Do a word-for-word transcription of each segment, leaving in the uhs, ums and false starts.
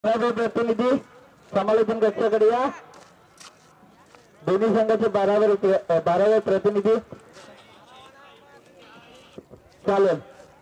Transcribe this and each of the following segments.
बारावे प्रतिनिधी समालोचन कक्षाकडे या. दोन्ही संघाचे बारावे बारावे प्रतिनिधी चालेल.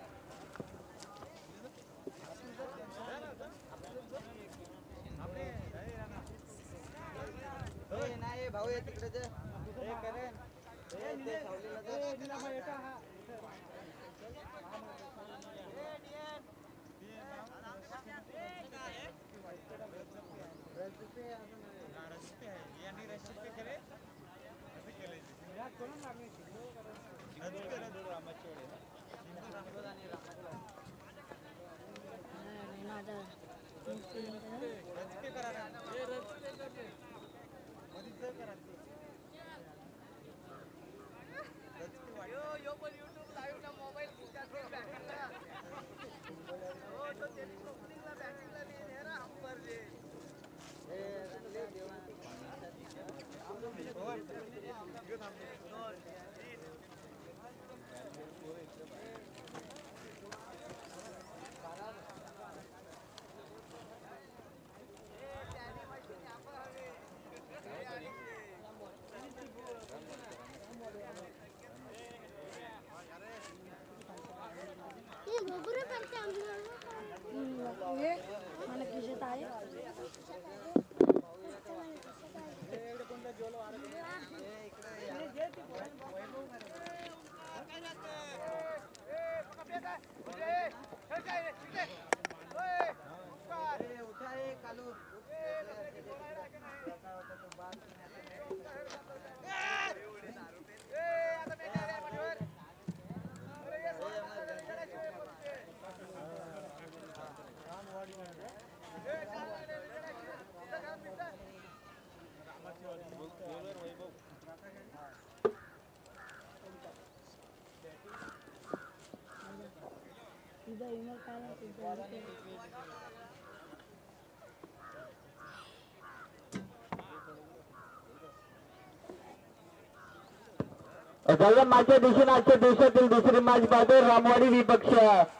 दरम्यान मागच्या दिवशी आजच्या दिवसातील दुसरी मॅच पाहतो. रामवाडी विपक्ष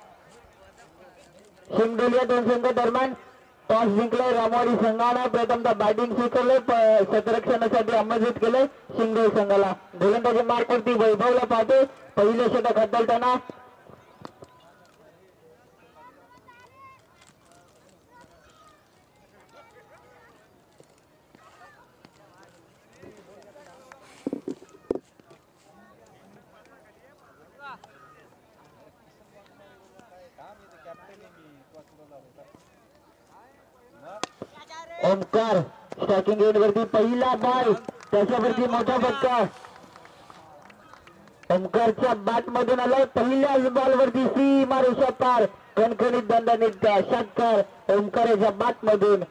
शिंगडोलिया दोन संघ दरम्यान टॉस जिंकले. रामवाडी संघाने प्रथमतः बॅटिंग स्वीकारले, क्षेत्ररक्षणासाठी आमंत्रित केले शिंगडोली संघाला. गोलंदाजी मार्कवरती वैभवला पाहतो. पहिले षटक हाताळताना ओमकार स्ट्रायकिंग एंड वरती पहिला बॉल, त्याच्यावरती मोठा फटका. ओमकारच्या बॅट मधून आला. पहिल्याच बॉल वरती सीमा रेषा पार, कणकणीत दणदणीत षटकार ओमकाराच्या बॅट मधून.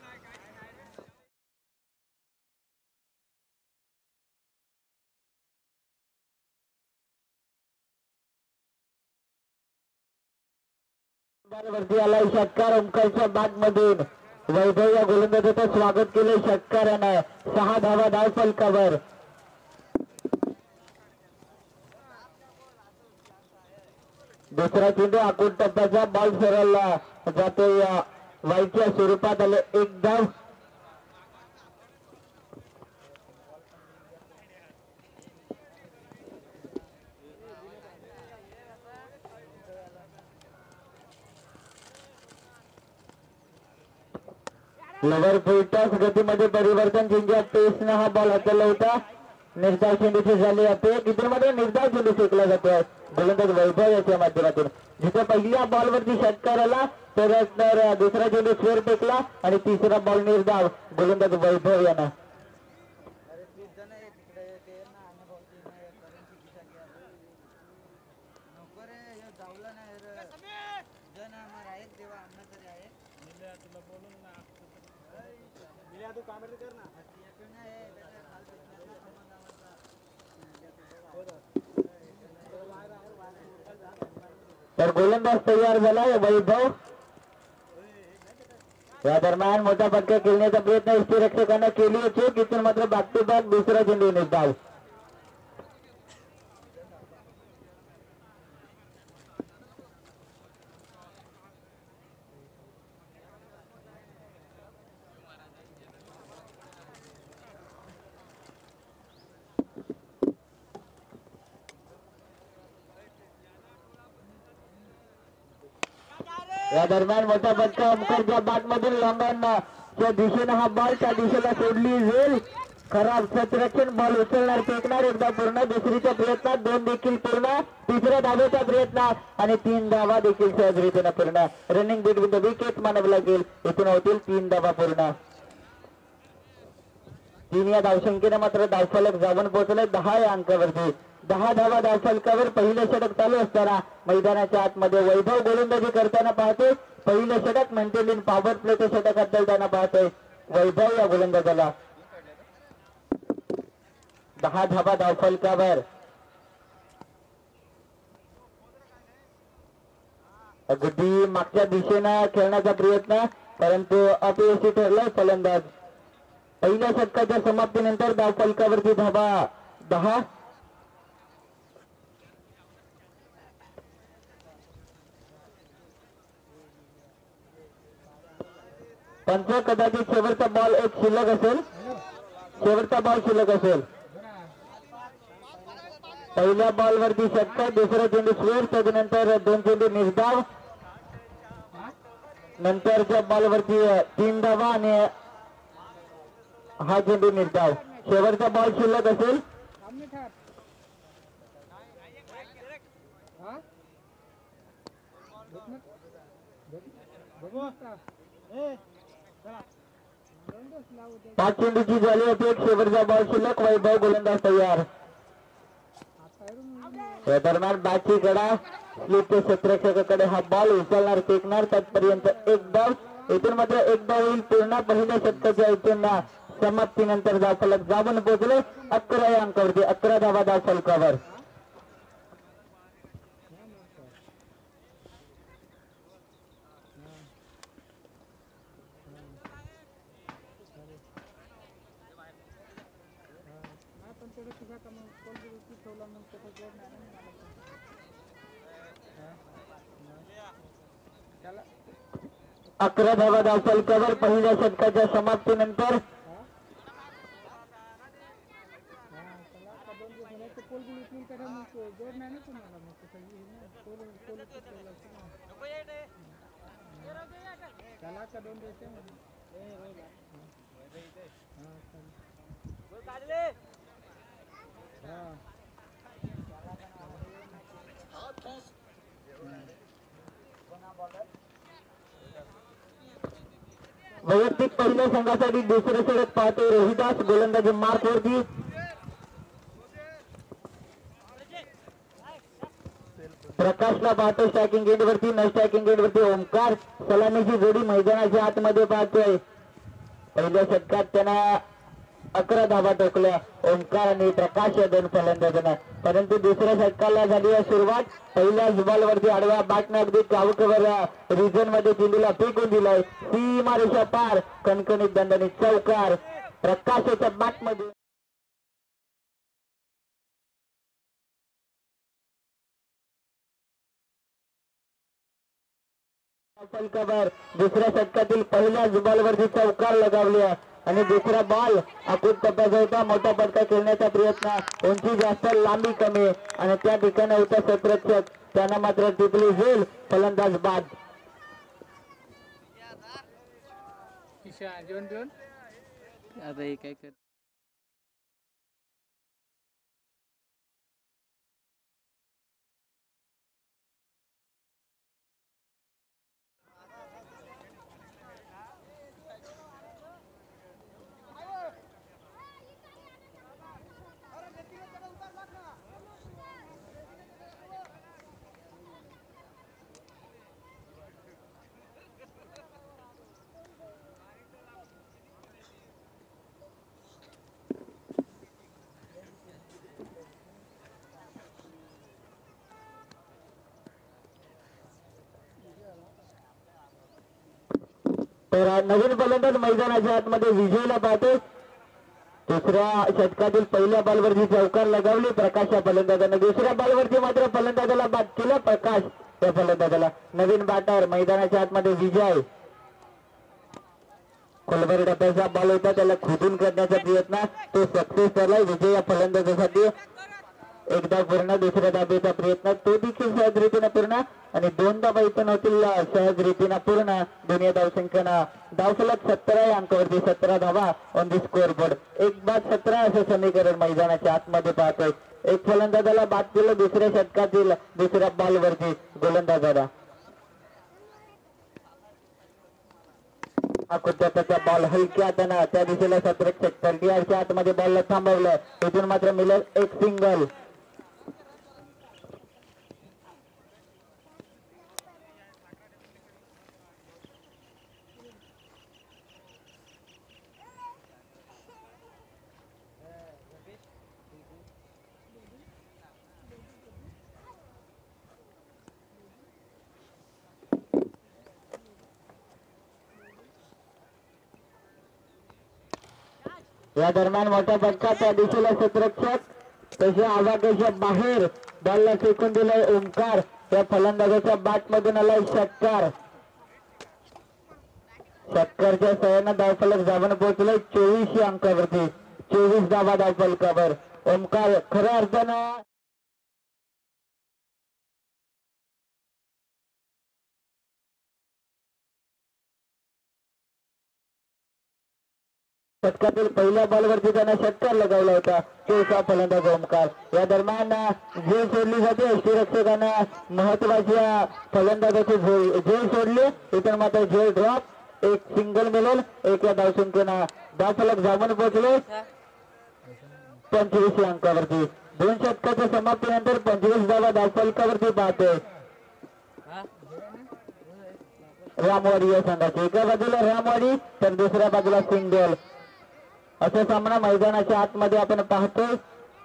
वरती आला षटकार ओमकारच्या बॅट मधून. वैभव या गोलंदाजाचं स्वागत केले षटकारानं. सहा धावा धाव फलकावर. दुसरा चेंडू आखून टप्प्याचा बॉल सरळला जातो. या वाईटच्या स्वरूपात आले एक धाव. लवर फुलटॉस गतीमध्ये परिवर्तन, जिंकल्या पेसने हा बॉल हाताळला होता. निर्धाव चेंडूची झाली अपील. इतरमध्ये निर्धाव चेंडू फेकला जातोय गोलंदाज वैभव याच्या माध्यमातून. जिथे पहिल्या बॉलवरती षटकार आला तर दुसरा चेंडू स्वेर फेकला आणि तिसरा बॉल निर्धाव गोलंदाज वैभव यानं. तर गोलंदाज तयार झाला वैभव. या दरम्यान मोठा फटका खेळण्याचा प्रयत्न यष्टीरक्षकांना केली होती. तिथून मात्र बॅक टू बॅक दुसरा चेंडू निर्धाव. या दरम्यान मोठा फटका ओमकारच्या बॅट मधून लॉंगांच्या दिशेने हा बॉल त्या दिशेला सोडली जाईल. खराब क्षेत्ररक्षण बॉल उचलणार फेकणार एकदा पूर्ण दुसरीच्या प्रयत्नात दोन देखील पूर्ण तिसऱ्या धावेच्या प्रयत्नात आणि तीन धावा देखील सहजरित्याने पूर्ण. Running between the wicket मानावे लागेल. इथून होतील तीन धावा पूर्ण. तीन या धावसंख्येने मात्र धावफलक जाऊन पोहोचले दहा या अंकावरती. दहा धावा धावफलकावर पहिले षटक चालू असताना मैदानाच्या आतमध्ये वैभव गोलंदाजी करताना पाहतोय. पहिले षटक मेंटेलिन पॉवर प्लेचे षटक हाताळताना पाहतोय वैभव या गोलंदाजाला. दहा धावा धावफलकावर. अगदी मागच्या दिशेनं खेळण्याचा प्रयत्न परंतु अपयशी ठरलाय फलंदाज. पहिल्या षटकाच्या समाप्तीनंतर धावफलकावरती धावा दहा. पंच कदाचित शेवटचा बॉल एक शिल्लक असेल. शेवटचा बॉल शिल्लक असेल. पहिल्या बॉल वरती षटक दुसरा चेंडू स्वेर त्याच्यानंतर दोन चेंडू निर्धाव नंतरच्या बॉल वरती तीन धावा आणि हा चेंडू निर्धाव. शेवटचा बॉल शिल्लक असेल. पाच चेंडूची झाली होती एक शेवटचा बॉल शिल्लक. वैभव गोलंदाज तयार. या दरम्यान बॅटची गडा स्लिपच्या क्षेत्ररक्षकाकडे हा बॉल उचलणार फेकणार तत्पर्यंत एक धाव. इथून मात्र एक धाव होईल पूर्ण. पहिल्या षटकाच्या इथून समाप्तीनंतर धावफलक जाऊन पोहोचले अकरा या अंकावरती. अकरा धावा धावफलकावर. अकरा धावा धावफलकावर पहिल्या षटकाच्या समाप्तीनंतर. वैयक्तिक पहिल्या संघासाठी दुसरे षटक पाहतोय रोहिदास गोलंदाजी मार्क वरती. प्रकाशला पाहतोय स्ट्रायकिंग एंड वरती. न स्ट्रायकिंग एंड वरती ओमकार. सलामीची जोडी मैदानाच्या आतमध्ये पाहतोय. पहिल्या षटकात त्यांना अकरा धावा ठोकल्या ओमकार आणि प्रकाश या दोन फलंदाजांना. परंतु दुसऱ्या षटकाला झाली आहे सुरुवात. पहिल्याच बॉल वरती आडव्या बॅटने अगदी चावकवर रिजन मध्ये चेंडूला फेकून दिलाय. सीमारेषा पार कणकणीत दंडनी चौकार प्रकाशाच्या बॅट मध्ये. दुसऱ्या षटकातील पहिल्याच बॉल वरती चौकार लगावल्या आणि दुसरा बॉल अकुत टप्प्याचा होता. मोठा फटका खेळण्याचा प्रयत्न. उंची जास्त लांबी कमी आणि त्या ठिकाणी होता क्षेत्ररक्षक. त्यांना मात्र टिपली होईल फलंदाज बाद. काय कर तर नवीन फलंदाज मैदानाच्या आतमध्ये विजयला पाहतो. दुसऱ्या षटकातील पहिल्या बॉलवरती चौकार लगावली प्रकाश या फलंदाजाने. दुसऱ्या बॉलवरती मात्र फलंदाजाला बाद केलं प्रकाश या फलंदाजाला. नवीन बॅटर मैदानाच्या आतमध्ये विजय. खोलवर डब्याचा बॉल होता त्याला खोदून करण्याचा प्रयत्न तो सक्सेस झालाय विजय या फलंदाजासाठी. एकदा पूर्ण, दुसऱ्या धाब्याचा प्रयत्न तो देखील सहज रीतीने पूर्ण आणि दोन धाबा इथून होतील सहज रीतीने पूर्ण. दोन्ही धावसंख्येनं धावफलक सत्तरा या अंकावरती सतरा धावा ऑन दी स्कोअर बोर्ड. एक बाद सतरा असं समीकरण मैदानाच्या आतमध्ये पाहतोय. एक फलंदाजाला बाद केलं दुसऱ्या षटकातील दुसऱ्या बॉलवरती गोलंदाजाला. त्याचा बॉल हलक्या हाताने त्या दिशेला सतरक्षक थर्टी आतमध्ये बॉलला थांबवलं. इथून मात्र मिळेल एक सिंगल. या दरम्यान मोठा फटका त्या दिशेला क्षेत्ररक्षक तशा आवाजाच्या बाहेर बॉलला फेकून दिलाय ओंकार. त्या फलंदाजाच्या बॅट मधून आलाय षटकार. षटकारच्या सहाय्यानं धावफलक जाऊन पोहोचलाय चोवीस अंकावरती. चोवीस धावा धावफलकावर. ओंकार खऱ्या अर्थानं षटकातील पहिल्या बॉलवरती त्यानं षटकार लगावला होता. चौथा फलंदाज ओंकार. या दरम्यान झेल सोडली जाते. यष्टीरक्षकानं महत्वाच्या फलंदाजाची झेल सोडली. इतर मात्र झेल ड्रॉप. एक सिंगल मिळेल. एक या धावसंख्येनं धावफलक जाऊन पोहोचले पंचवीस अंकावरती. दोन षटकाच्या समाप्तीनंतर पंचवीस धावा धावफलकावरती पाहतोय रामवाडी या संघाची. एका बाजूला रामवाडी तर दुसऱ्या बाजूला सिंगल असा सामना मैदानाच्या आतमध्ये आपण पाहतोय.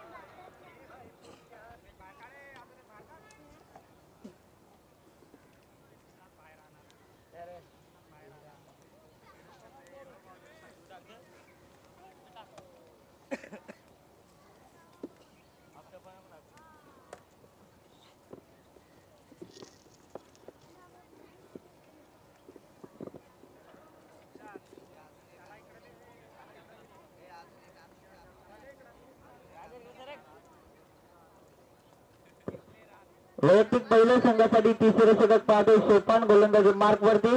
वैयक्तिक पहिल्या संघासाठी तिसरे षटक पाहतोय सोपान गोलंदाजी मार्क वरती.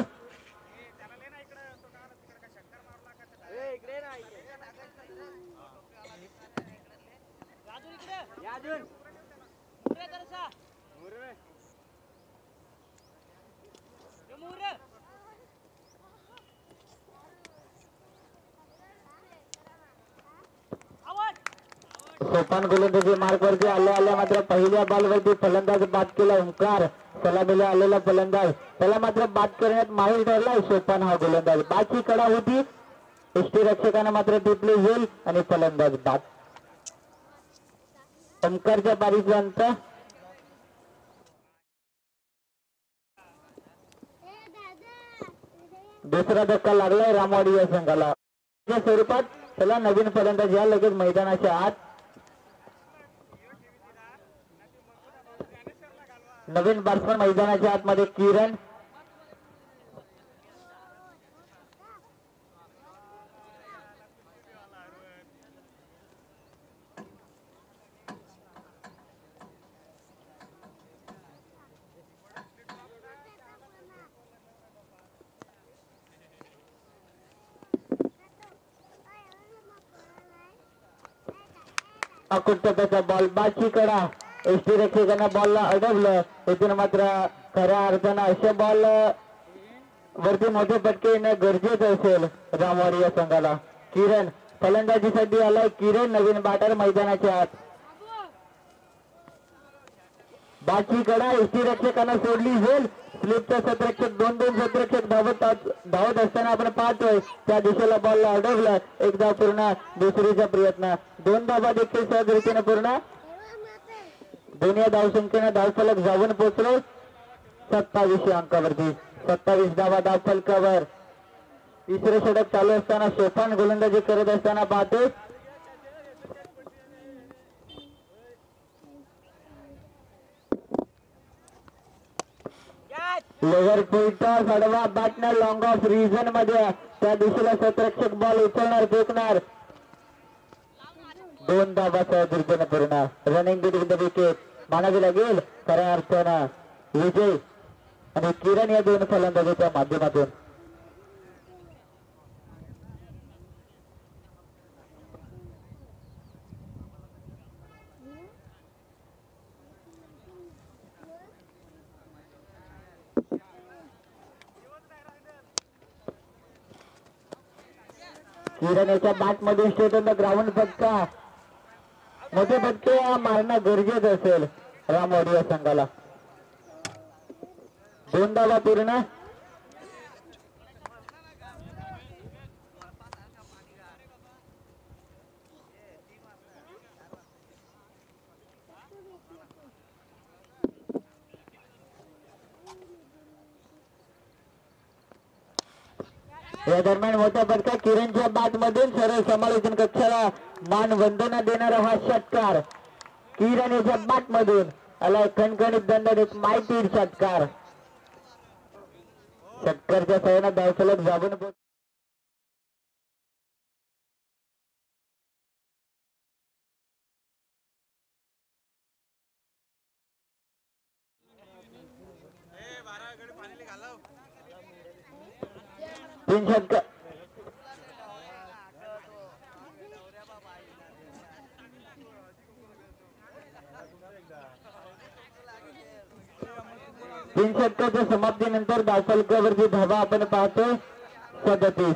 सोपान गोलंदाजी मार्क वरती आल्या आल्या मात्र पहिल्या बॉलवरती फलंदाज बाद केला ओंकार. सलामीला आलेला फलंदाज त्याला मात्र बाद करण्यात माहीर ठरलाय सोपान हा गोलंदाज. बादची कडा होती. यष्टीरक्षकानं मात्र टिपली झेल आणि फलंदाज बाद. ओंकारच्या बारीचा अंत दुसरा धक्का लागलाय रामवाडी या संघाला. या स्वरूपात त्याला नवीन फलंदाज या लगेच मैदानाच्या आत. नवीन बॅट्समन मैदानाच्या आतमध्ये किरण. अकुट्याचा बॉल बाची कडा. यष्टीरक्षकांना बॉलला अडवलं. इथून मात्र खऱ्या अर्थानं अशा बॉल वरती मोठे फटके येणं गरजेचं असेल रामवाडी या संघाला. किरण फलंदाजीसाठी आलाय. किरण नवीन बॅटर मैदानाच्या आत. बाची कडा यष्टीरक्षकांना सोडली झेल. स्लिपचा सतरक्षक दोन दोन सतरक्षक धावत धावत असताना आपण पाहतोय त्या दिशेला बॉलला अडवलं. एकदा पूर्ण दुसरीचा प्रयत्न. दोन धावा देखील सहज रीतीने पूर्ण. दोन्ही धावसंख्येनं धावफलक जाऊन पोहोचलो सत्तावीस अंकावरती. सत्तावीस धावा धावफलकावर. तिसरे षटक चालू असताना सोपान गोलंदाजी करत असताना पाहतोय लेवर फुलटॉस आडवा बॅटनर लॉंग ऑफ रिजन मध्ये त्या दिशेला सतरक्षक बॉल उचलणार फेकणार. दोन धावासह दुर्जन पूर्ण. रनिंग बिटवीन द विकेट मानावी लागेल खऱ्या अर्थानं विजय आणि किरण या दोन फलंदाजाच्या माध्यमातून. किरण याच्या बॅट मध्ये स्टेट ऑन द ग्राउंड फटका मोठे फटके मारणं गरजेचं असेल रामवाडी या संघाला. दोन धावा पूर्ण. या दरम्यान मोठा फटका किरणच्या बॅट मधून सरळ समालोचन कक्षाला मान वंदना देणारा हा षटकार किरण याच्या बॅट मधून आला खणखणीत दंडक माहिती षटकार. षटकारच्या सहाय्याने धावफलक जाऊन तीन षटकार तीन षटकाच्या समाप्तीनंतर धावफलकावरची धावा आपण पाहतोय सदतीस.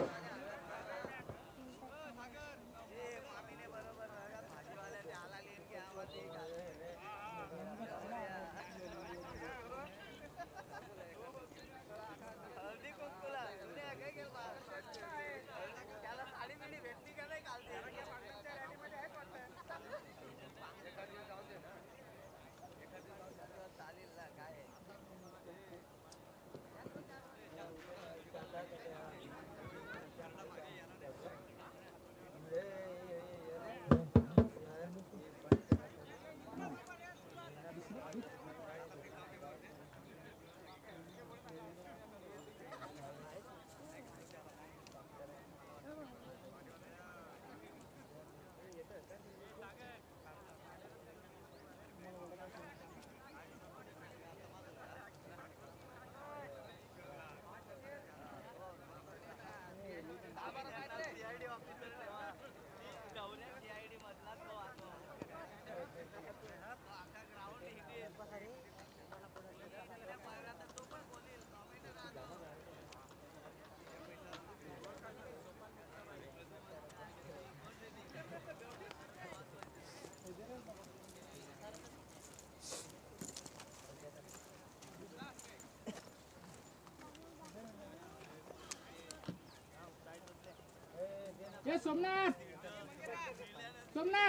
ए सोमनाथ सोमनाथ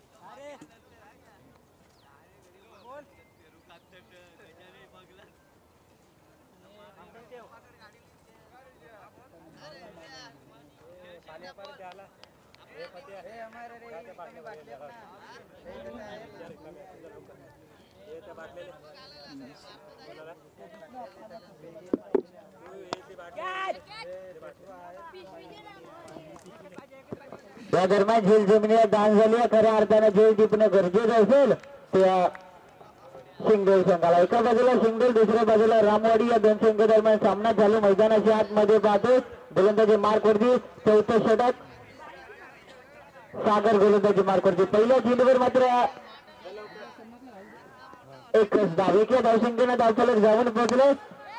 या दरम्यान झेल जमिनीला दान झाली. खऱ्या अर्थानं झेल टिपणं गरजेचं असेल त्या सिंगल संघाला. एका बाजूला सिंगल दुसऱ्या बाजूला रामवाडी या दोन संघ दरम्यान सामना चालू. मैदानाच्या आतमध्ये पाहतो गोलंदाजी मार्कवरती चौथं षटक सागर गोलंदाजी मार्कवरती. पहिल्या झेलवर मात्र एकच धाव. एका धावसंख्येनं धावफलक जाऊन पोहोचले.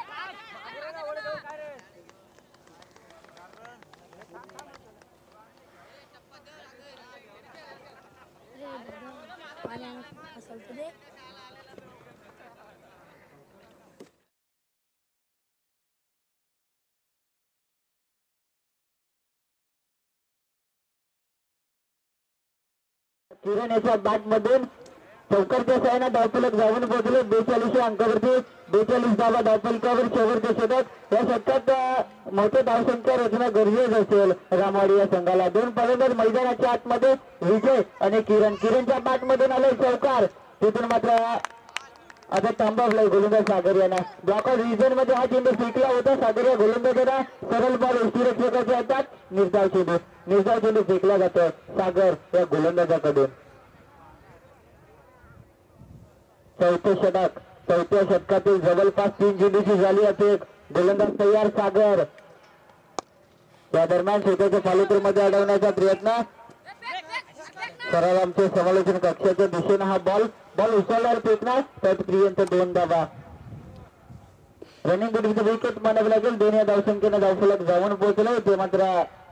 किरण याच्या बॅट मधून चौकारच्या साहाय्याने धावफलक जाऊन पोहोचले. बेचाळीस अंकावरती बेचाळीस धावा धावफलकावर शेवटचे षटक. या षटकात मोठे धावसंख्या रचणं गरजेचं असेल रामवाडी या संघाला. दोन फलंदाज मैदानाच्या आतमध्ये विजय आणि किरण. किरणच्या बॅट मधून आले चौकार. तिथून मात्र आता थांबवलाय गोलंदाज सागर यांना. ब्लॉकआउट रिजन मध्ये हा चेंडू फेकला होता. सागर या गोलंदाजाला सरळ बॉल यष्टीरक्षकाच्या हातात निर्धाव चेंडू निर्धाव चेंडू फेकला जातो सागर या गोलंदाजाकडून. चौथे षटक चौथ्या षटकातील जवळपास तीन चेंडूची झाली अपेक. गोलंदाज तयार सागर. या दरम्यान स्वतःच्या फॉलोथ्रूमध्ये अडवण्याचा प्रयत्न. सरळ आमचे समालोचन कक्षाच्या दिशेने हा बॉल बॉल उचलणार फेकणार तत्पर्यंत दोन धावा. रनिंग गुडीचं विकेट म्हणावं लागेल. दोन या धावसंख्येने धावफलक जाऊन पोहोचले ते मात्र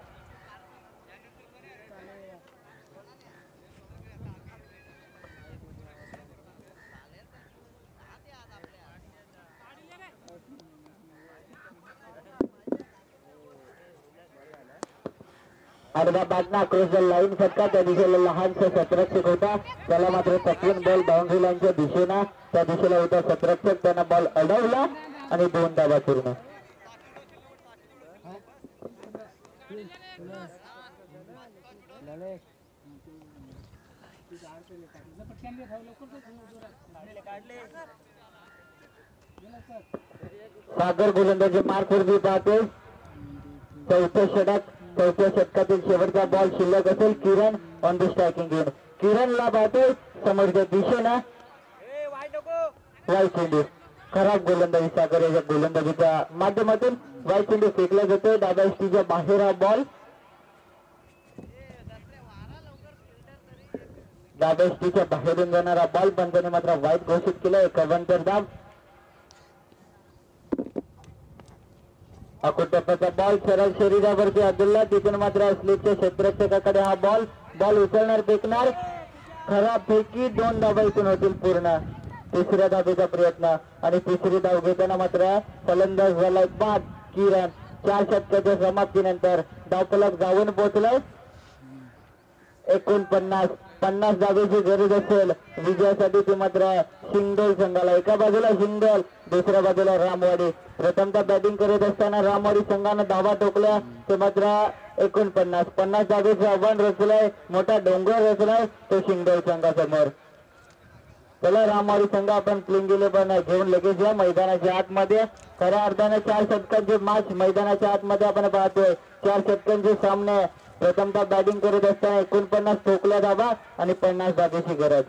अर्धा बाटना क्रॉस द लाईन फटका. त्या दिशेला लहानसा सतरक्षक होता त्याला मात्र तकून बॉल बाउंड्री लाईनच्या दिशेनं त्या दिशेला होता सतरक्षक. त्यांना बॉल अडवला आणि दोन धावा पूर्ण. सागर गोलंदाजी मार्कवरती पाहते. चौथं षटक चौथ्या षटकातील शेवटचा बॉल शिल्लक असेल. Kiran on the striking end. किरणला पाहते समोरच्या दिशेनं वाईट चेंडू. खराब गोलंदाजी सागर याच्या गोलंदाजीच्या माध्यमातून वाईट चेंडू फेकला जातो. डाव्या यष्टीच्या बाहेर हा बॉल. डाव्या यष्टीच्या बाहेरून जाणारा बॉल पंचाने मात्र वाईट घोषित केलाय. कवंतर धाव. अकोटप्पाचा बॉल सरळ शरीरावरती अब्दुल्ला. तिथून मात्र स्लिपच्या क्षेत्ररक्षकाकडे हा बॉल बॉल उचलणार फेकणार. खराब फेकी. दोन धावा इथून होतील पूर्ण. तिसऱ्या धावेचा प्रयत्न आणि तिसरी धाव घेताना मात्र फलंदाज झालाय बाद किरण. चार षटकाच्या समाप्तीनंतर धावफलक जाऊन पोहोचलाय एकोणपन्नास. पन्नास धावेची गरज असेल विजयासाठी ती मात्र शिंगोल संघाला. एका बाजूला शिंगोल दुसऱ्या बाजूला रामवाडी. प्रथमतः बॅटिंग करत असताना रामवाडी संघानं धावा ठोकल्या ते मात्र एकोणपन्नास. पन्नास धावेचं आव्हान रचलंय. मोठा डोंगर रचलाय तो शिंगोल संघासमोर. चला रामवाडी संघ आपण प्लेइंग इलेव्हन घेऊन लगेच या मैदानाच्या आतमध्ये. खऱ्या अर्थाने चार षटकांचे मॅच मैदानाच्या आतमध्ये आपण पाहतोय. चार षटकांचे सामने. प्रथमतः बॅटिंग करत असताना एकोणपन्नास ठोकल्या धावा आणि पन्नास धावेची गरज.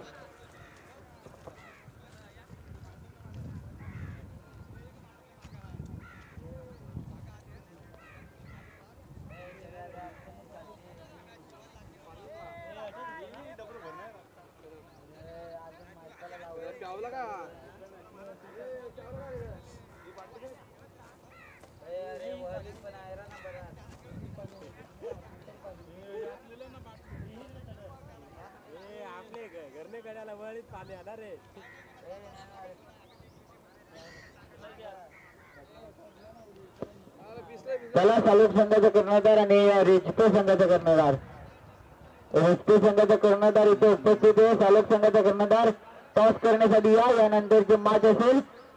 त्याला सालोक संघाचा कर्णधार आणि रेजपे संघाचा कर्णधार रेजपे संघाचा कर्णधार इथे उपस्थित आहे. सालोक संघाचा कर्णधार टॉस करण्यासाठी या. यानंतरची मॅच असेल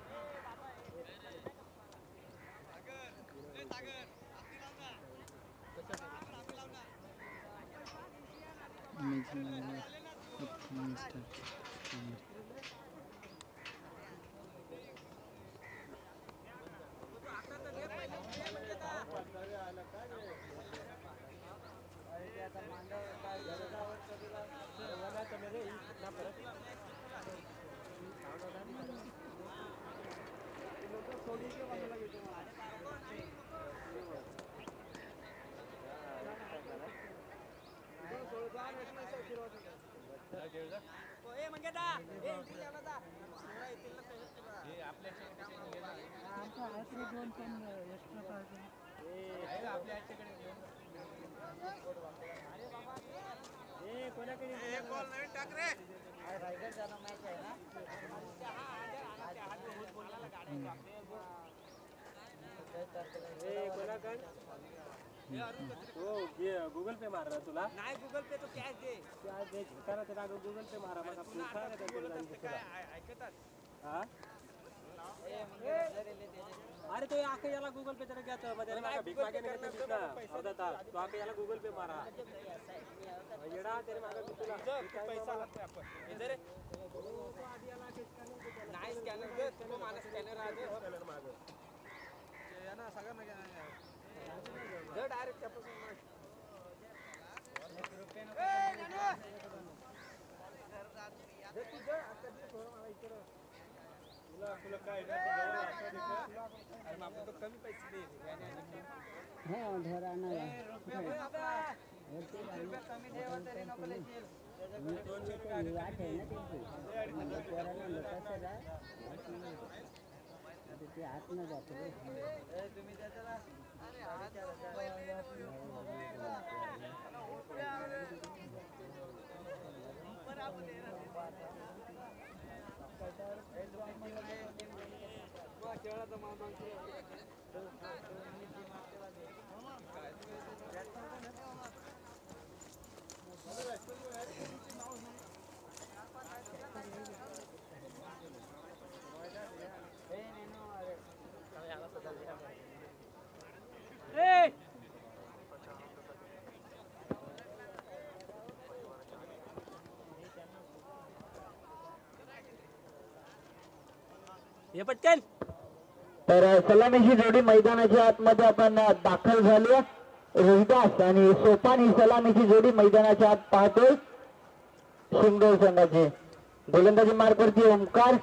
गूगल पे मार रहा तुला नाही. गूगल पे तो कॅश दे. कॅश दे करा त्याला गूगल पे मारा. मग आपण ऐकतात हा अरे तो आके याला गूगल पे त्याला घ्या तर मध्ये मागा भीक मागे नाही घेत ना अर्धा तास तो आके याला गूगल पे मारा येडा तेरे मागे तुला पैसा लागते आपण इधर नाही स्कॅनर दे तो माने स्कॅनर आहे स्कॅनर मागे ये ना सगळं नाही जर डायरेक्ट त्यापासून ए नानू दे तुझं आता दे थोडं मला इकडे तुला तुला काय ना अरे आपण तो कमी पैसे दे हां घराना रुपये कमी देवा तरी नको लेशील दोनशे रुपये वाट आहे ना त्यांची पोराला लोकांचं रा आता ते आत न जातो ए तुम्ही त्याला अरे हात Hey! ये पटकन तर सलामीची जोडी मैदानाच्या आतमध्ये आपण दाखल झाली. रोहिदास आणि सोपान ही सलामीची जोडी मैदानाच्या आत पाहतोय. शिंगोल संघाची गोलंदाजी मार्कवरती ओमकार.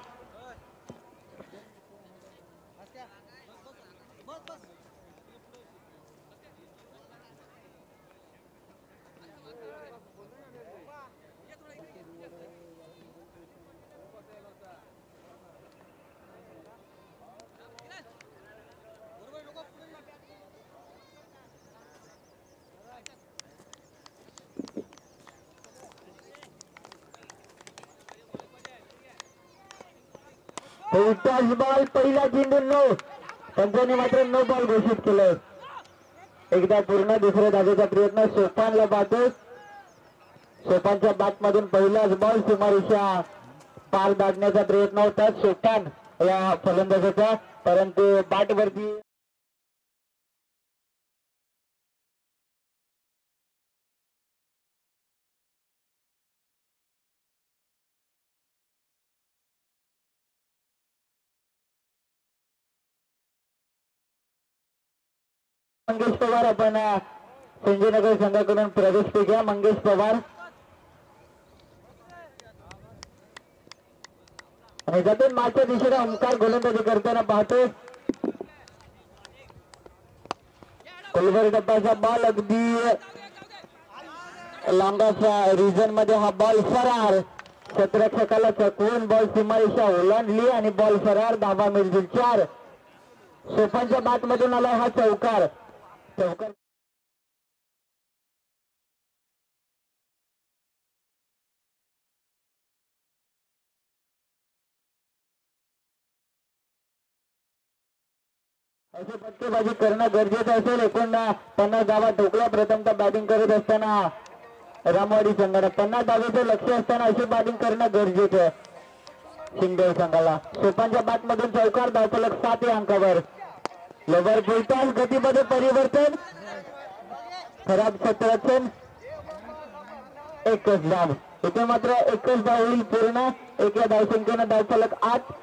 टॉस बॉल पहिला चेंडू नो. पंचांनी मात्र नो बॉल घोषित केलं. एकदा पूर्ण दुसऱ्या धावेचा प्रयत्न सोपानला पाहतोय. सोपानच्या बॅट मधून पहिलाच बॉल सीमारेषा पार दाटण्याचा प्रयत्न होता सोपान या फलंदाजाचा, परंतु बॅट वरती मंगेश पवार आपण संजयनगर संघाकडून प्रवेश केला. मंगेश पवार आणि त्यातून मागच्या दिशेला ओंकार गोलंदाजी करताना पाहतोय. कोलवर डब्बाचा बॉल अगदी लांबाच्या रिजन मध्ये हा बॉल फरार. क्षेत्ररक्षकाला चकवून बॉल सीमारेषा ओलांडली आणि बॉल फरार. धावा मिळतील चार. सोपानच्या बॅट मधून आला हा चौकार. चौकार अशी फटकेबाजी करणं गरजेचं असेल. एकूण पन्नास धावा ठोकल्या प्रथमतः बॅटिंग करत असताना रामवाडी संघाने. पन्नास धावेचं लक्ष असताना अशी बॅटिंग करणं गरजेचं शिंदे संघाला. सोपानच्या बॅट मधून चौकार. धावफलक सात या अंकावर. लवर फुलटॉस गतीमध्ये परिवर्तन. खराब क्षेत्ररक्षण. एकच धाव. इथे मात्र एकच धाव होईल पूर्ण. एका धावसंख्येनं धावफलक आठ.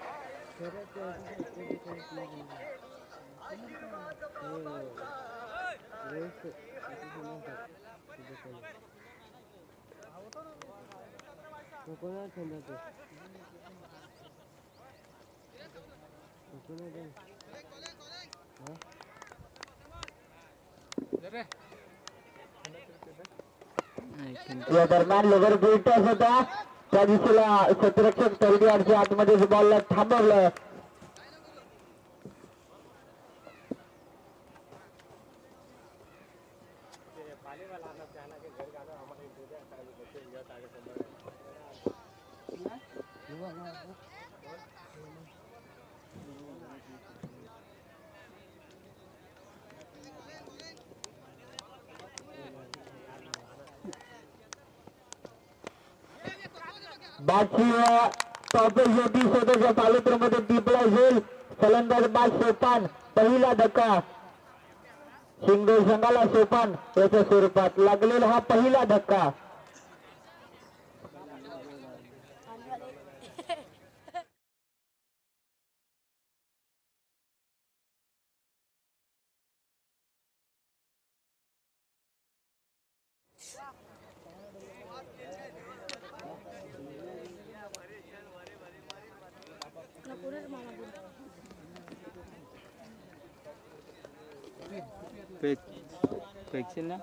या दरम्यान लोवर टॉस होता. त्या दिवशीला क्षेत्ररक्षक तळदीवाडच्या आतमध्ये बॉलला थांबवलं. बाकी टॉपेज होती स्वतःच्या पालत्रामध्ये टिपला जाईल. फलंदाज बाद सोपान पहिला धक्का शिंगोई संघाला सोपान याच्या स्वरूपात लागलेला हा पहिला धक्का. पेक्सिल ना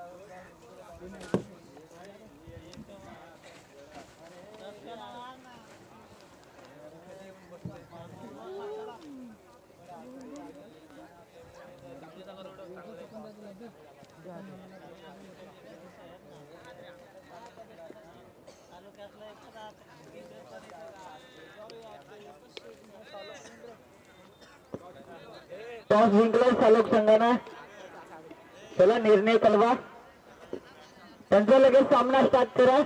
टॉस जिंकलाय चालक संघानं. चला निर्णय कळवा. त्यांचा लगेच सामना स्टार्ट करा.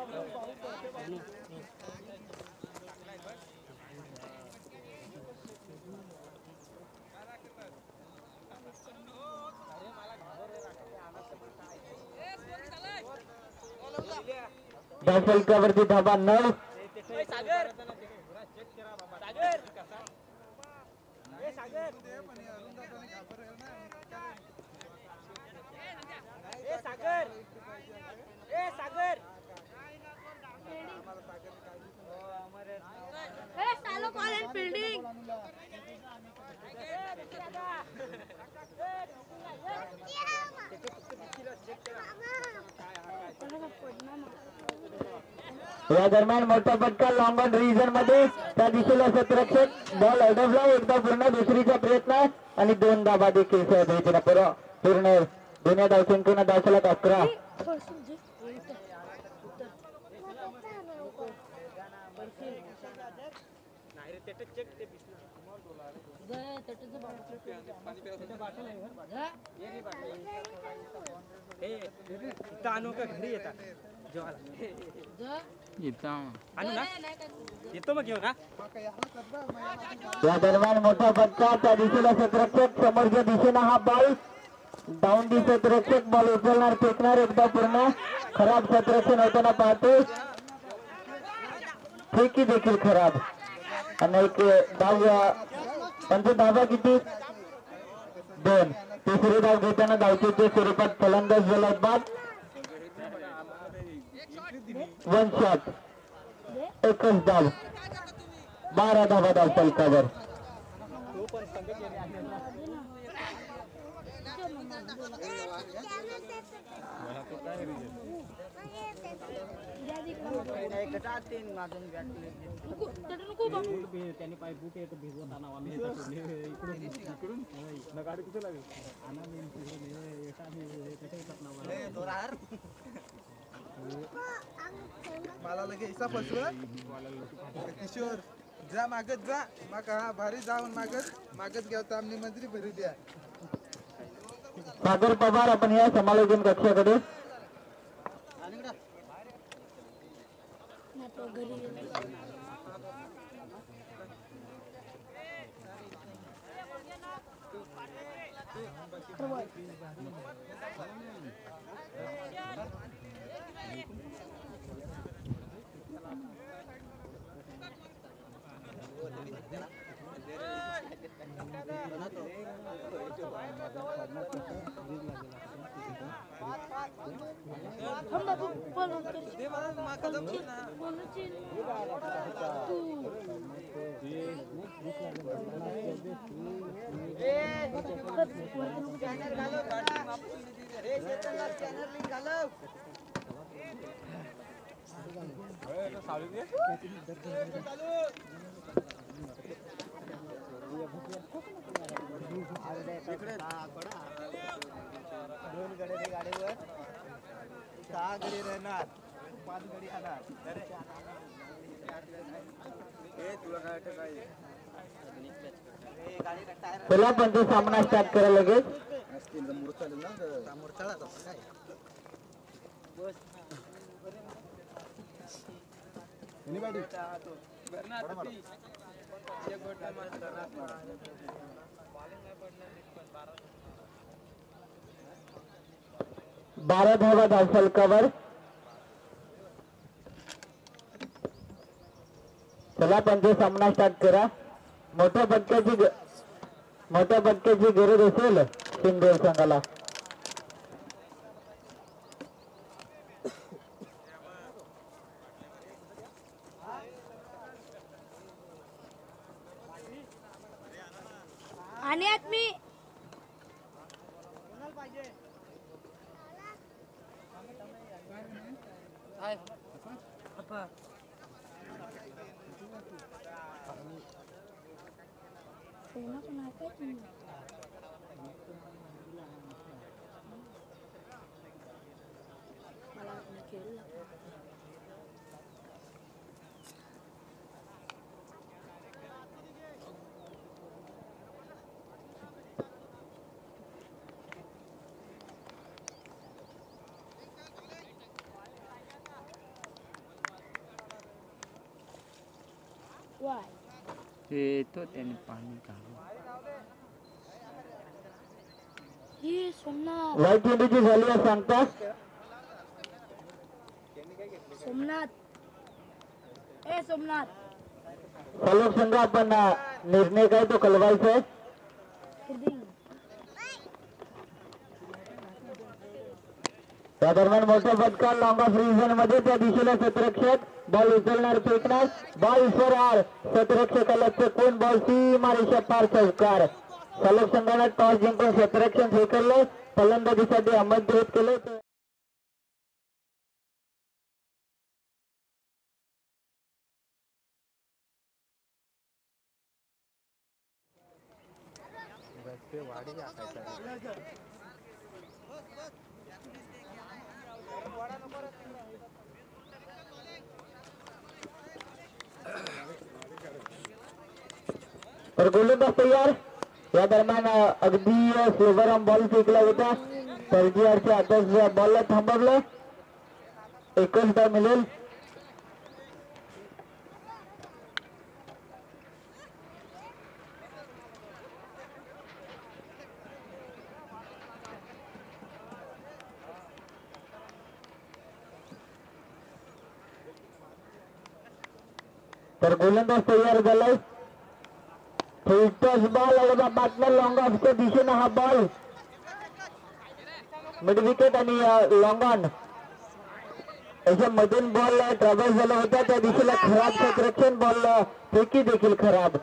धावफलकावरती धाबा नऊ. सागर ए सागर ए सालो कॉल एंड फील्डिंग या दरम्यान मोठा फटका लॉंग ऑन रिजन मध्ये त्या दिशेला क्षेत्ररक्षक बॉल अडवला. एकदा पूर्ण दुसरीचा प्रयत्न आणि दोन धाबा देखील सहज पूर्ण दोन्ही धावसंख्येनं धावसला अकरा. आणू का घरी येतात जेवायला येतो मग घेऊन. या दरम्यान मोठा फटका त्या दिशेला क्षेत्ररक्षक समोरच्या दिशेनं हा बॉल डाऊन दी क्षेत्ररक्षक बॉल उचलणार फेकणार. एकदा पूर्ण खराब क्षेत्ररक्षण होताना पाहतो. फेकी देखील खराब आणि एक धाव. त्यांचा धाबा किती दोन. तिसरी धाव घेताना धावचीच्या स्वरूपात फलंदाज झाला बाद. वन शॉट एकच धाव. बारा धावा धाव फलकावर. त्यांनी पाय बुट येतो भिजवत आणावा मी इकडून इकडून गाडी कुठे लागेल मला लगे इसा पसरत किशोर जा मागत जा मग हा भारी जाऊन मागत मागत घ्या आमनी मंत्री भरी द्या. सागर पवार आपण या समालोचन कक्षाकडे. दोन गडे गाडीवर सहा गडी राहणार पाच गडी आणार चला पंच सामना स्टार्ट करा लगेच. बारा धावा धावफलकावर. चला पंच सामना स्टार्ट करा. मोठ्या फटक्याची मोठ्या फटक्याची गरज असेल शिंदे संघाला. आणि आत्मी ते तो त्याने पाणी काढलं. ये सोमनाथ वाईट चेंडूची झाली आहे सांगता. सोमनाथ ए सोमनाथ चालक संघ आपण निर्णय काय तो कलवायचा आहे. त्या दरम्यान मोठा फटका लॉंग ऑफ रिझन मध्ये त्या दिशेला क्षेत्ररक्षक बॉल उचलणार फेकणार. बॉल फरार. क्षेत्ररक्षकाला चकवून बॉल सीमारेषा पार चौकार. चालक संघाने टॉस जिंकून क्षेत्ररक्षण स्वीकारले. फलंदाजीसाठी आमंत्रित केले. तर गोलंदाज तयार. या दरम्यान अगदी स्लोवर बॉल फेकला होता. सर्जीआरच्या आताच बॉलला थांबवलं. एकच धाव मिळेल. तर गोलंदाज तयार झालाय. टॉस बॉल अगोदर बातम्या लॉंग ऑफच्या दिशेनं हा बॉल मिड विकेट आणि लॉंग ऑन याच्या मधून बॉल ट्रॅव्हल झाला होता. त्या दिशेला खराब क्षेत्ररक्षण. बॉल फेकी देखील खराब.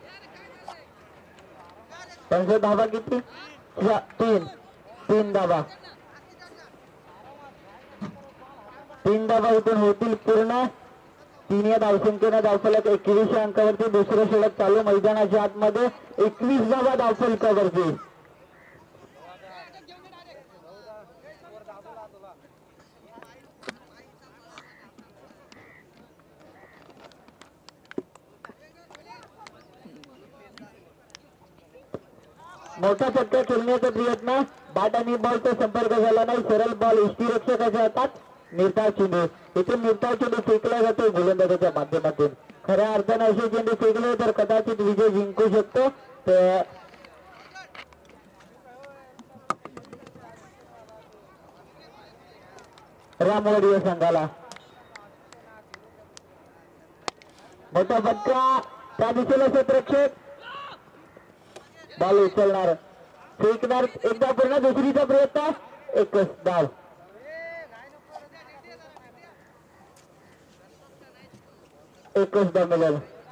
त्यांचा धावा किती? तीन तीन धावा तीन धावा इथून होतील पूर्ण. तीन या धावसंख्येनं धावफलक एकवीस अंकावरती. दुसरं षटक चालू मैदानाच्या आतमध्ये. एकवीस धावा धावफलकावरती. मोठा फटका खेळण्याचा प्रयत्न. बॅट आणि बॉलचा संपर्क झाला नाही. सरळ बॉल यष्टीरक्षकाच्या हातात. निर्धाव चेंडू. इथून निर्धाव चेंडू फेकला जातो गोलंदाजाच्या माध्यमातून. खऱ्या अर्थाने असे चेंडू फेकले तर कदाचित विजय जिंकू शकतो. रामवाडी या संघाला मोठा फटका. त्या दिशेला क्षेत्ररक्षक बॉल उचलणार फेकणार. एकदा पूर्ण. दुसरीचा प्रयत्न. एकच धाव. एकच धाव मिळेल.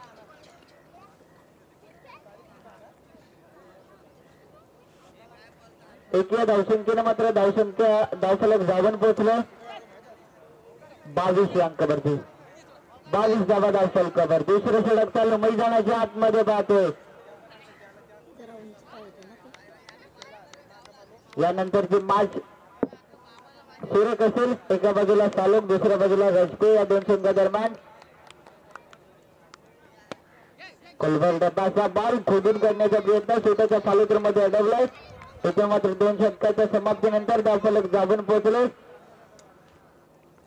एक या धावसंख्येनं मात्र धावसंख्या धावफलक धावन पोहोचलं. बावीस या अंकावरती. बावीस धावा धावफलकावर. दुसरं षटक चालू मैदानाच्या आतमध्ये पाहतोय. यानंतरची मॅच सुरेख असेल. एका बाजूला सालोक दुसऱ्या बाजूला रजको. या दोन संघादरम्यान कोलवर डब्बाचा बॉल खोदून काढण्याचा प्रयत्न स्वतःच्या फालोत्र मध्ये अडवलाय. त्याच्या मात्र दोन षटकाच्या समाप्तीनंतर धावफलक जाऊन पोहोचले.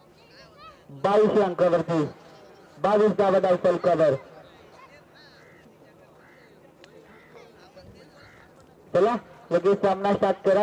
बावीस अंकावरती. बावीस धावा धावफलकावर. चला लगेच सामना स्टार्ट करा.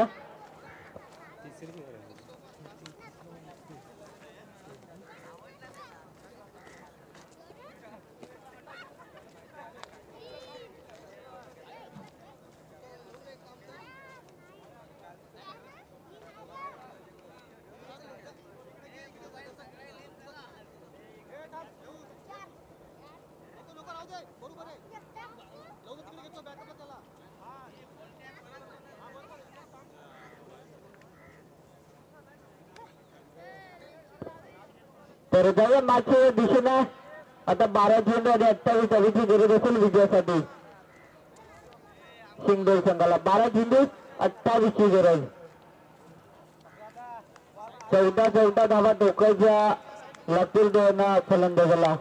तर जाऊया मागच्या दिशेने. आता बारा चेंडू आणि अठ्ठावीस धावेची गरज असेल विजयासाठी शिंगोल संघाला. बारा चेंडू अठ्ठावीस ची गरज. चौदा चौदा धावा ठोकायच्या लागतील दोन फलंदाजाला.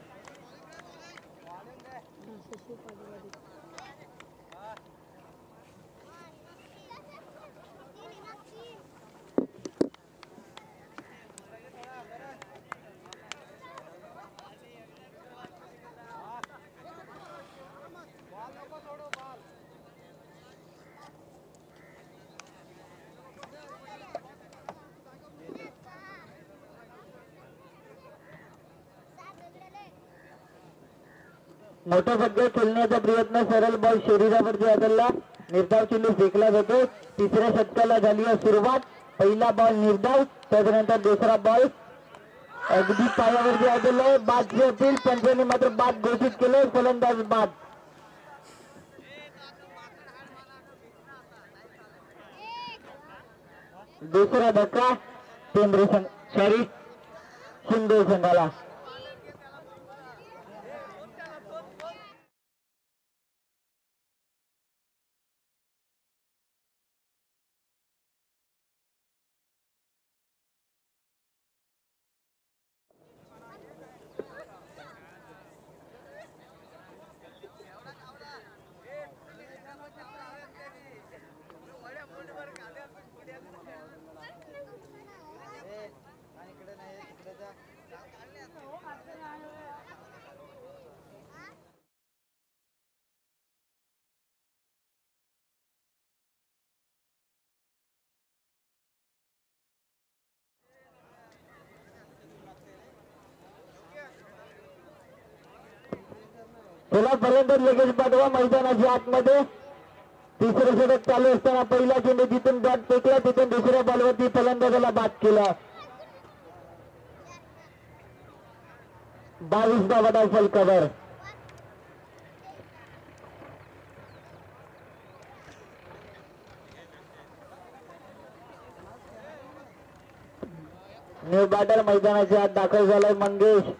मोठ्या फटका खेळण्याचा प्रयत्न. सरळ बॉल शरीरावरती आदळला. निर्धाव चेंडू फेकला जातो. तिसऱ्या षटकाला झाली आहे सुरुवात. पहिला बॉल निर्धाव, त्याच्यानंतर दुसरा बॉल अगदी पायावरती आदळलाय. बादची अपील. पंचांनी मात्र बाद घोषित केले. फलंदाज बाद. दुसरा धक्का केंद्र संघ सॉरी शिंदे संघाला. चला फलंदाज लगेच पाठवा मैदानाच्या आतमध्ये. तिसरं षटक चालू असताना पहिला चेंडू जिथून बॅट फेकला तिथून दुसऱ्या बॉलवरती फलंदाजाला बाद केला. बावीस धावा फलकावर. न्यू बॅटर मैदानाच्या आत दाखल झालाय मंगेश.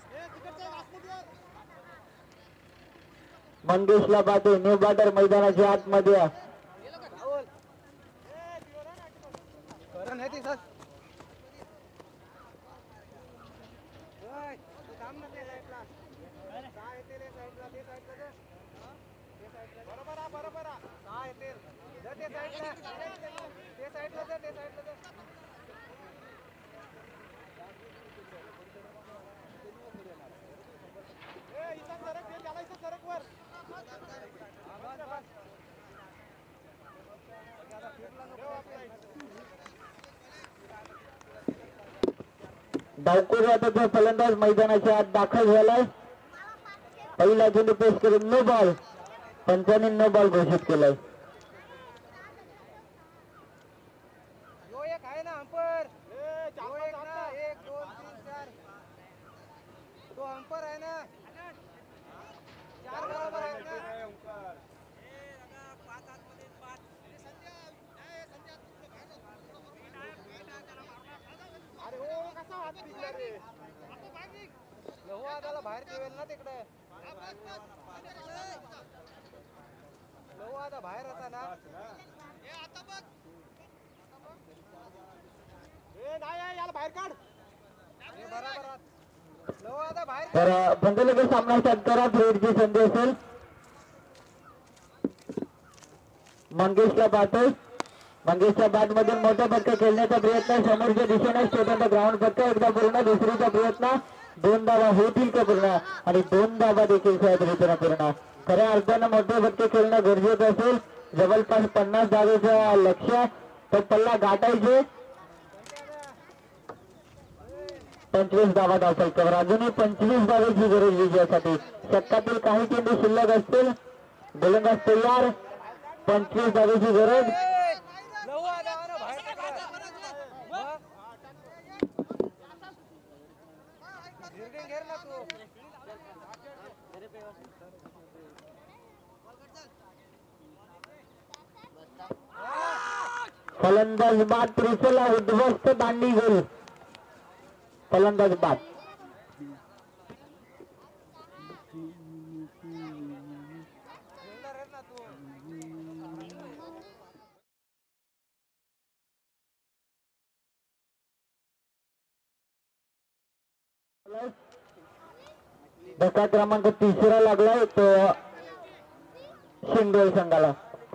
मंगेशला पाहते. न्यू बॅटर मैदानाच्या आतमध्ये. डावखोर आता फलंदाज मैदानाच्या आत दाखल झालाय. पहिला चेंडू पेश करून नो बॉल. पंचांनी नो बॉल घोषित केलाय. बाहेर ठेवेल ना तिकडे. आता बाहेर होता ना. याला बाहेर काढ. तर पंच लगेच सामना स्टार्ट करा. फ्रेडची संधी असेल. मंगेशला पाहतोय. मंगेशच्या बॅट मधून मोठा फटका खेळण्याचा प्रयत्न. समोरच्या दिशेने छोटा ग्राउंड फटका एकदा पूर्ण. दुसरीचा प्रयत्न. दोन धावा होतील का पूर्ण आणि दोन धावा देखील पूर्ण. खऱ्या अर्थानं मोठे फटके खेळणं गरजेचं असेल. जवळपास पन्नास धावेचं लक्ष्य, तो पल्ला गाठायचे. पंचवीस धावा धावफलकावर, अजूनही पंचवीस धावेची गरज विजयासाठी. शतकातील काही चेंडू शिल्लक असतील, गोलंदाज तयार, पंचवीस धावेची गरज. फलंदाज बाद, त्रिफला उद्ध्वस्त, दांडी गोल. फलंदाज बाद. धक्का क्रमांक तिसरा लागलाय तो शिंदोळी संघाला.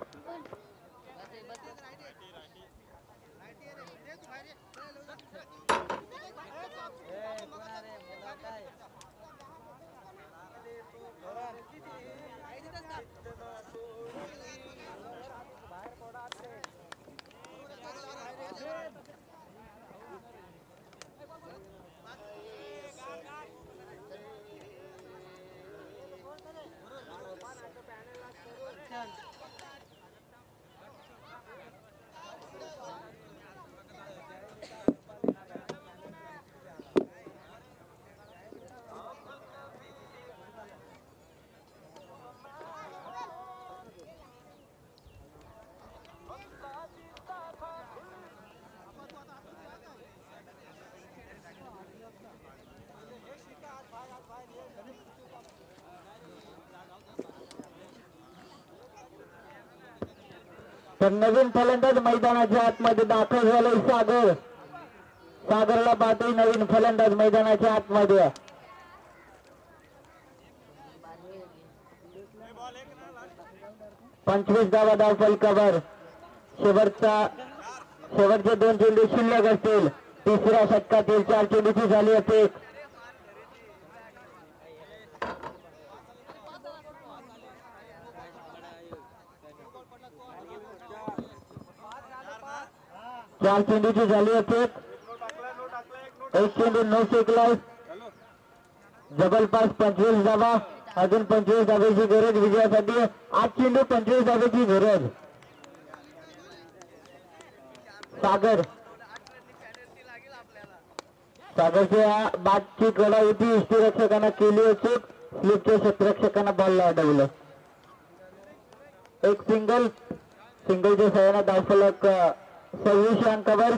तर नवीन फलंदाज मैदानाच्या आतमध्ये दाखल झालाय सागर. सागरला पाहतोय नवीन फलंदाज मैदानाच्या आतमध्ये. पंचवीस धावा धाव फलकावर. शेवटचा शेवटचे दोन चेंडू शिल्लक असतील. तिसऱ्या षटकातील चार चेंडूची झाली अपेक. चार चेंडूची झाली अपेक. एक चेंडू न फेकलाय. जवळपास पंचवीस धावा, अजून पंचवीस धावेची गरज विजयासाठी. आठ चेंडू पंचवीस धावेची गरज. सागर सागरच्या बादची कडा होती, यष्टीरक्षकांना केली होती, स्लिपच्या क्षेत्ररक्षकांना बॉल अडवलं. एक सिंगल, सिंगलच्या सहाय्याने धावफलक सव्वीसशे अंकावर.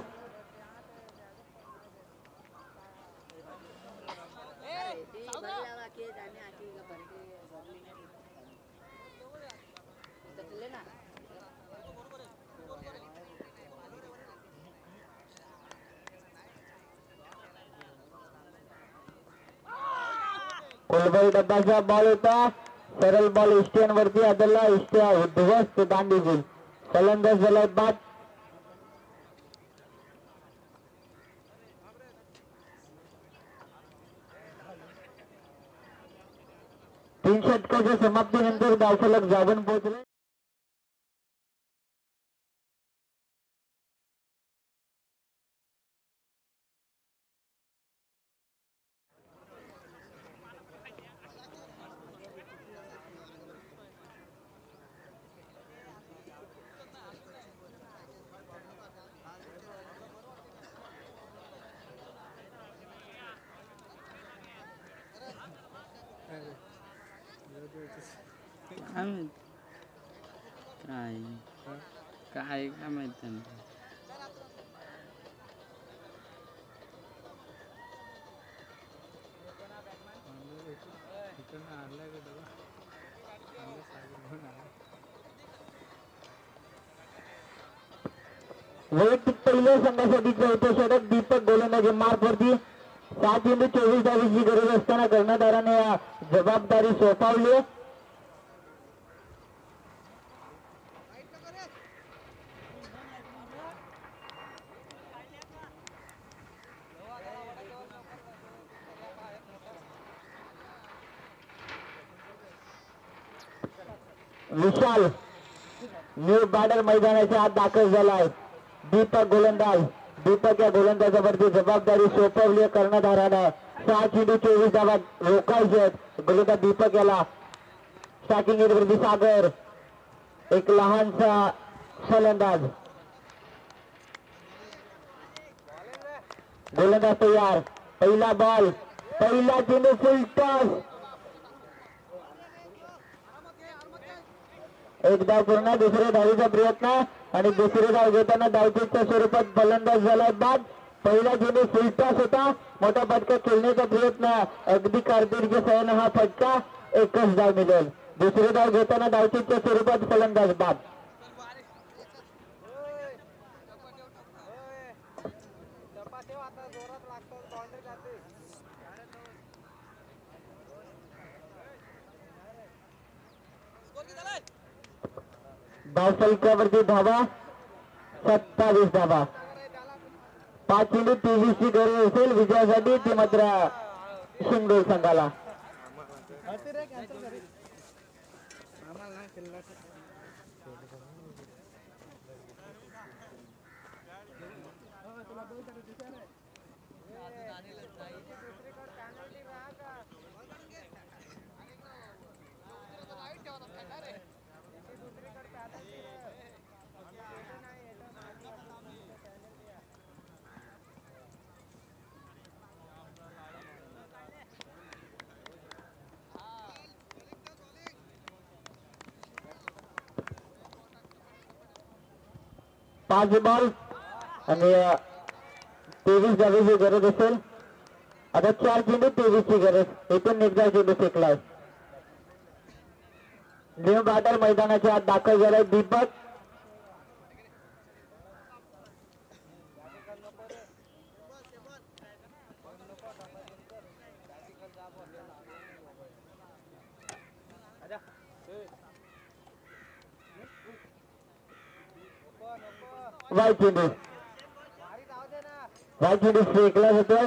कोलबाई डब्बाचा बॉल होता, सरळ बॉल इस्टियनवरती आदळला. इस्टिया उद्ध्वस्त, दांडी गोल. फलंदाज झाला बाद. तीन षटकाच्या समाप्तीनंतर धावफलक जागून पोहोचले. काय माहित काय काय काय माहित त्यांना. वैयक्तिक पहिल्या संघासाठी चौथे षटक दीपक गोलंदाजी मार्फवरती. सात चेंडू चोवीस धावेची गरज असताना कर्णधाराने जबाबदारी सोपवली. विशाल न्यू बॅटर मैदानाच्या आत दाखल झालाय. दीपक गोलंदाज. दीपक या गोलंदाजावरती जबाबदारी सोपवली कर्णधारानं. सहा चेंडू चोवीस धावा रोखायचे आहेत. गोलंदाज दीपक याला. स्टार्टिंग एंडवरती सागर. एक लहानसा फलंदाज. गोलंदाज तयार. पहिला बॉल. पहिला चेंडू फुल टॉस. एक धाव पूर्ण. दुसऱ्या धावीचा प्रयत्न आणि दुसरे धाव घेताना धावचीच्या स्वरूपात फलंदाज झालाय बाद. पहिला चेंडू फुल टॉस होता. मोठा फटका खेळण्याचा प्रयत्न अगदी कारकिर्दीच्या सहाय्याने हा फटका एकच धाव मिळेल. दुसरे धाव घेताना धावचीच्या स्वरूपात फलंदाज बाद. धावफलकावरती धावा सत्तावीस धावा. पाच चेंडू तेवीस ची गरज असेल विजयासाठी. ती मात्र शिंगोल संघाला. पाच बॉल आणि तेवीस धावेची गरज असेल. आता चार चेंडू तेवीस ची गरज. इथून एकदा चेंडू फेकलाय. न्यू बॅटर मैदानाच्या आत दाखल झालाय दीपक. वाय चेंडू. वाय चेंडू फेकला जातोय.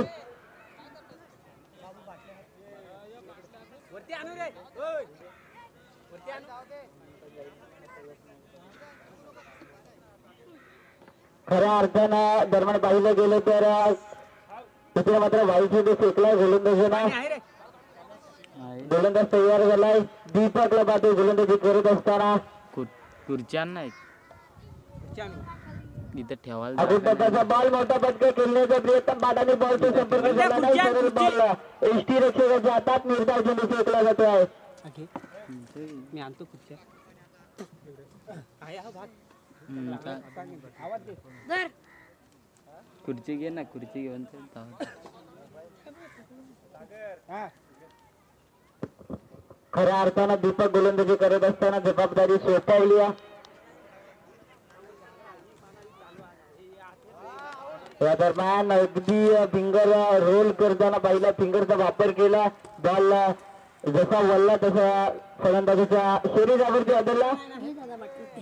वरती आणू रे. ओय. वरती आणू. खऱ्या अर्थानं दरम्यान पाहिलं गेलं तर तिथे मात्र वाय चेंडू फेकलाय गोलंदाजांना. आहे रे. गोलंदाज तयार झालाय. दीपकला बाजू गोलंदाजी करत असताना खुर्च्या नाही वरती आणू. इथं ठेवायला अजून त्याचा बॉल मोठा फटका खेळण्याचा प्रयत्न. बाडाने बॉलचा संपर्क झाला नाही. सरळ बॉल एसटी रक्षकाच्या हातात. निर्धाव चेंडू फेकला जातोय. मी आणतो खुर्च्या. आहे हा भाग. हम्म, का- आवाज दे. धर. खुर्ची घे ना. खुर्ची घेऊन चल धावत. हा. खऱ्या अर्थानं दीपक गोलंदाजी करत असताना जबाबदारी सोपवली आहे. या दरम्यान अगदी फिंगर रोल करताना पहिला फिंगरचा वापर केला. बॉल जसा वळला तसा फलंदाजाच्या शरीरावरती आदळला. घे दादा बटन.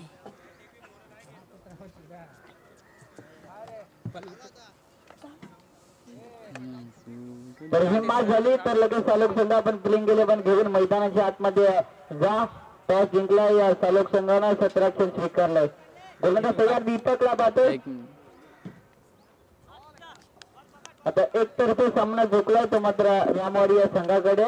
तर ही मॅच झाली तर लगेच सालोक संघ आपण प्लेइंग गेले पण घेऊन मैदानाच्या आतमध्ये जा. टॉस जिंकला. या सालोक संघानं सतरा खेळ स्वीकारलाय. गोलंदाज तयार. दीपकला पाहतोय. एक मिनिट. आता एकतर्फे सामना झोकलाय तो मात्र रामवाडी या संघाकडे.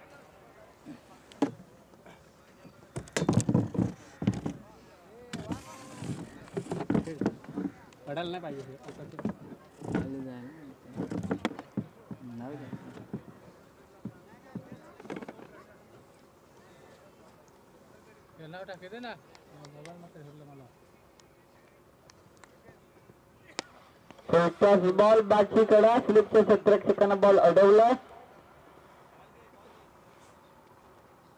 पडायला नाही पाहिजे. खाली जायला. नाव द्या. नाव टाके दे ना. मोबाईल मध्ये ठेवलं मला. बॉल बाटची कडा. स्लिपच्या सतरा सेकंद बॉल अडवलाय.